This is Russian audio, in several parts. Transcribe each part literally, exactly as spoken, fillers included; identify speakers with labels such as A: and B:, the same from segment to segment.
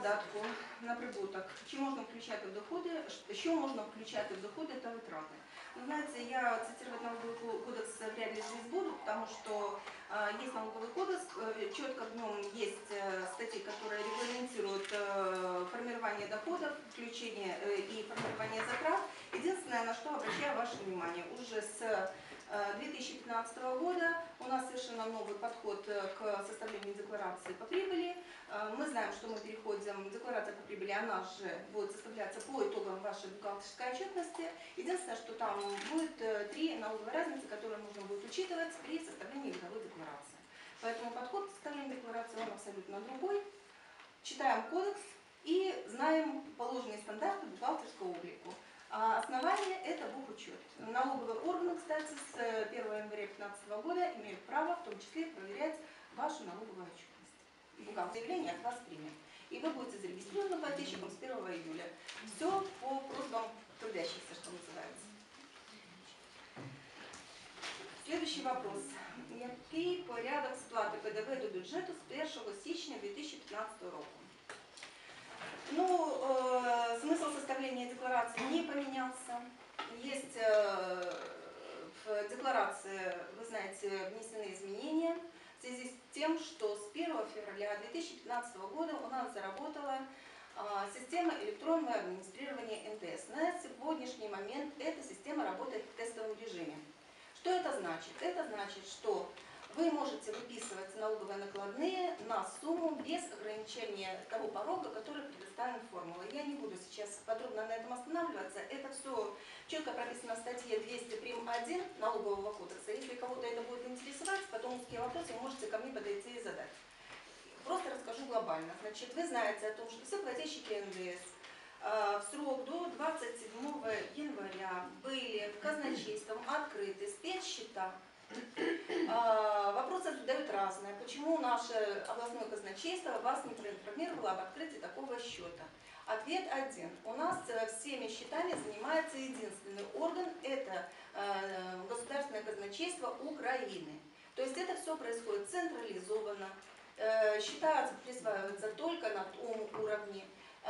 A: податку на прибуток. Чи можна включати в доходи, що можна включати в доходы, это вытраты. Вы знаете, я цитировать налоговый кодекс вряд ли здесь буду, потому что э, есть налоговый кодекс, э, четко в нем есть э, статьи, которые регламентируют э, формирование доходов, включение э, и формирование затрат. Единственное, на что обращаю ваше внимание, уже с две тысячи пятнадцатого года у нас совершенно новый подход к составлению декларации по прибыли. Мы знаем, что мы переходим, декларация по прибыли, она же будет составляться по итогам вашей бухгалтерской отчетности. Единственное, что там будет три налоговые разницы, которые нужно будет учитывать при составлении годовой декларации. Поэтому подход к составлению декларации он абсолютно другой. Читаем кодекс и знаем положенные стандарты бухгалтерского облика. А основание – это бухучет. Налоговые органы, кстати, с первого января две тысячи пятнадцатого года имеют право в том числе проверять вашу налоговую отчетность. Бухгалтер заявление от вас примет. И вы будете зарегистрированы плательщиком с первого июля. Все по просьбам трудящихся, что называется. Следующий вопрос. Який порядок сплати ПДВ до бюджету з першого січня две тысячи пятнадцатого року? Ну, э, смысл составления декларации не поменялся. Есть э, в декларации, вы знаете, внесены изменения в связи с тем, что с первого февраля две тысячи пятнадцатого года у нас заработала э, система электронного администрирования эн тэ эс. На сегодняшний момент эта система работает в тестовом режиме. Что это значит? Это значит, что вы можете выписывать налоговые накладные на сумму без ограничения того порога, который предоставлен формулой. Я не буду сейчас подробно на этом останавливаться. Это все четко прописано в статье двести прим. один налогового кодекса. Если кого-то это будет интересовать, потом узкие вопросы вы можете ко мне подойти и задать. Просто расскажу глобально. Значит, вы знаете о том, что все плательщики эн дэ эс в срок до двадцать седьмого января были казначейством открыты спецсчета. Вопросы задают разные. Почему наше областное казначейство вас не проинформировало об открытии такого счета? Ответ один. У нас всеми счетами занимается единственный орган, это Государственное казначейство Украины. То есть это все происходит централизованно. Счета присваиваются только на том уровне.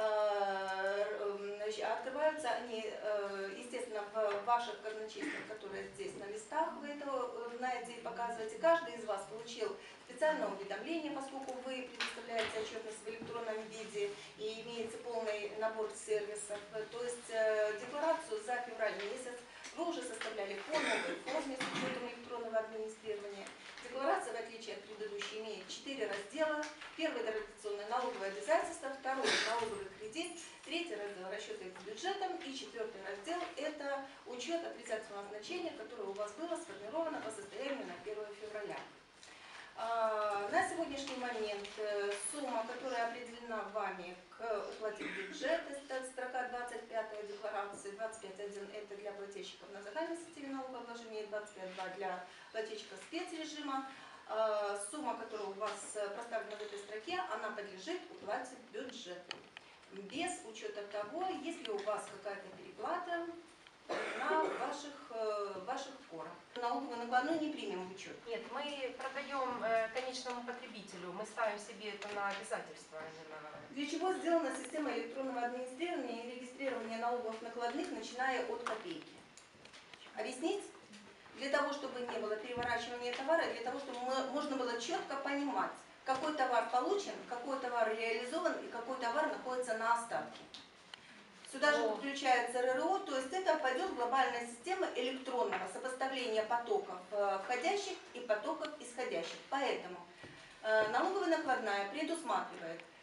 A: Открываются они, естественно, в ваших казначействах, которые здесь на листах, вы это знаете и показываете. Каждый из вас получил специальное уведомление, поскольку вы предоставляете отчетность в электронном виде и имеете полный набор сервисов. То есть декларацию за февраль месяц вы уже составляли по новой форме с учетом электронного администрирования. Декларация, в отличие от предыдущей, имеет четыре раздела. Первый – традиционное налоговое обязательство, второй – налоговый кредит, третий раздел – расчеты с бюджетом и четвертый раздел – это учет отрицательного значения, которое у вас было сформировано по состоянию на первое февраля. На сегодняшний момент сумма, которая определена вами к уплате в бюджет, это строка двадцать пятая декларации, двадцать пять один это для плательщиков на загальной системе налогообложения, двадцать пять два для плательщиков спецрежима. Сумма, которая у вас проставлена в этой строке, она подлежит уплате в бюджет. Без учета того, есть ли у вас какая-то переплата на ваших, ваших форах. Налоговую накладную не примем в учет.
B: Нет, мы продаем э, конечному потребителю, мы ставим себе это на обязательство. А не на...
A: Для чего сделана система электронного администрирования и регистрирования налоговых накладных, начиная от копейки? Объяснить? Для того, чтобы не было переворачивания товара, для того, чтобы мы, можно было четко понимать, какой товар получен, какой товар реализован и какой товар находится на остатке. Сюда же подключается эр эр о, то есть это пойдет глобальная система электронного сопоставления потоков входящих и потоков исходящих. Поэтому э, налоговая накладная предусматривает